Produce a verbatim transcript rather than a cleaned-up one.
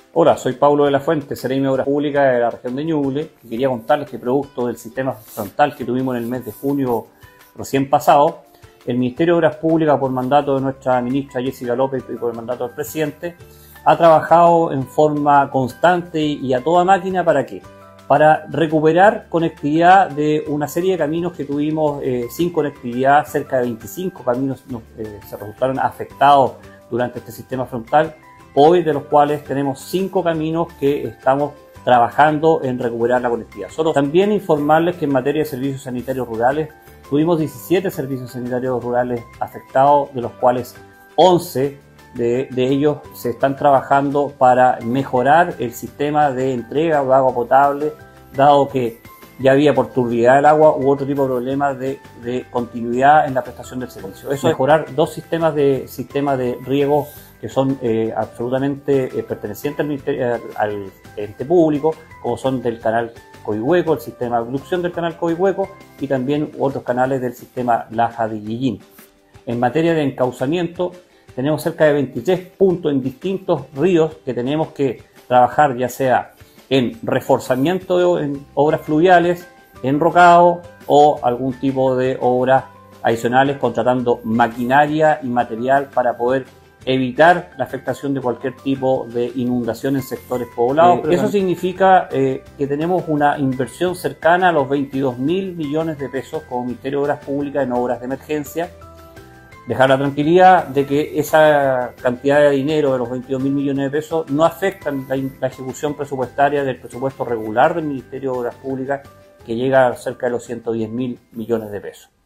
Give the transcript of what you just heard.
Hola, soy Pablo de la Fuente, Seremi de Obras Públicas de la región de Ñuble, y quería contarles que producto del sistema frontal que tuvimos en el mes de junio recién pasado, el Ministerio de Obras Públicas, por mandato de nuestra ministra Jessica López y por el mandato del presidente, ha trabajado en forma constante y a toda máquina. ¿Para qué? Para recuperar conectividad de una serie de caminos que tuvimos eh, sin conectividad. Cerca de veinticinco caminos nos, eh, se resultaron afectados durante este sistema frontal, hoy de los cuales tenemos cinco caminos que estamos trabajando en recuperar la conectividad. Solo también informarles que en materia de servicios sanitarios rurales tuvimos diecisiete servicios sanitarios rurales afectados, de los cuales once de, de ellos se están trabajando para mejorar el sistema de entrega de agua potable, dado que ya había por turbidez del agua u otro tipo de problemas de, de continuidad en la prestación del servicio. Eso es mejorar dos sistemas de, sistemas de riego que son eh, absolutamente eh, pertenecientes al, ministerio, al ente público, como son del canal Coihueco, el sistema de abducción del canal Coihueco y también otros canales del sistema Laja de Guillín. En materia de encauzamiento, tenemos cerca de veintitrés puntos en distintos ríos que tenemos que trabajar, ya sea en reforzamiento de en obras fluviales, enrocado o algún tipo de obras adicionales, contratando maquinaria y material para poder evitar la afectación de cualquier tipo de inundación en sectores poblados. Eh, eso significa eh, que tenemos una inversión cercana a los veintidós mil millones de pesos como Ministerio de Obras Públicas en obras de emergencia. Dejar la tranquilidad de que esa cantidad de dinero de los veintidós mil millones de pesos no afectan la, la ejecución presupuestaria del presupuesto regular del Ministerio de Obras Públicas, que llega a cerca de los ciento diez mil millones de pesos.